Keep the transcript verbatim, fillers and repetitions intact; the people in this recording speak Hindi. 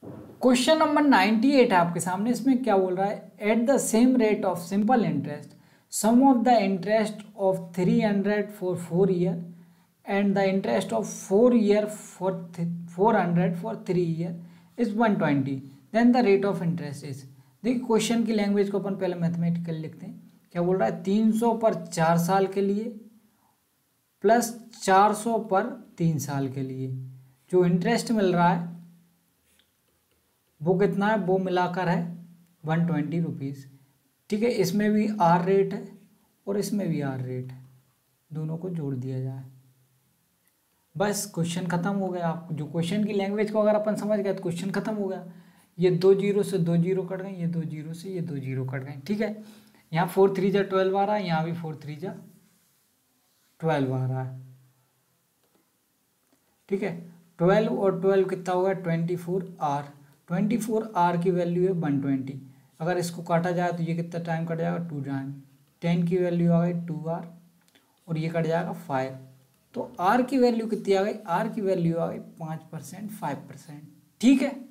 क्वेश्चन नंबर नाइन्टी एट है आपके सामने। इसमें क्या बोल रहा है, at the same rate of simple interest sum of the interest of three hundred for four year and the interest of four year for four hundred for three year is one twenty, then the rate of interest is. देखिए क्वेश्चन की लैंग्वेज को अपन पहले मैथमेटिकल लिखते हैं। क्या बोल रहा है, तीन सौ पर चार साल के लिए प्लस चार सौ पर तीन साल के लिए जो इंटरेस्ट मिल रहा है वो कितना है, वो मिलाकर है वन ट्वेंटी रुपीज़। ठीक है, इसमें भी आर रेट है और इसमें भी आर रेट है, दोनों को जोड़ दिया जाए, बस क्वेश्चन खत्म हो गया। आप जो क्वेश्चन की लैंग्वेज को अगर अपन समझ गए तो क्वेश्चन खत्म हो गया। ये दो जीरो से दो जीरो कट गए, ये दो जीरो से ये दो जीरो कट गए। ठीक है, यहाँ फोर थ्री जा ट्वेल्व आ रहा है, यहाँ भी फोर थ्री जा ट्वेल्व आ रहा है। ठीक है, ट्वेल्व और ट्वेल्व कितना होगा, twenty four R. Twenty four R की वैल्यू है वन ट्वेंटी। अगर इसको काटा जाए तो ये कितना टाइम कट जाएगा, टू टाइम। टेन की वैल्यू आ गई टू आर और ये कट जाएगा फाइव। तो आर की वैल्यू कितनी आ गई, आर की वैल्यू आ गई पाँच परसेंट फाइव परसेंट। ठीक है।